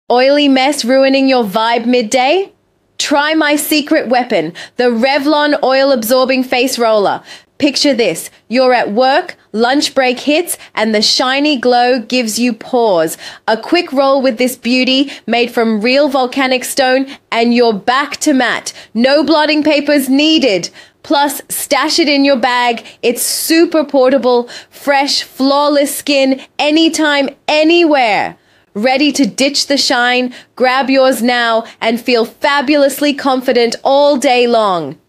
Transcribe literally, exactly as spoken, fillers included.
Oily mess ruining your vibe midday? Try my secret weapon, the Revlon oil-absorbing face roller. Picture this, you're at work, lunch break hits, and the shiny glow gives you pause. A quick roll with this beauty, made from real volcanic stone, and you're back to matte. No blotting papers needed. Plus, stash it in your bag. It's super portable, fresh, flawless skin, anytime, anywhere. Ready to ditch the shine? Grab yours now and feel fabulously confident all day long.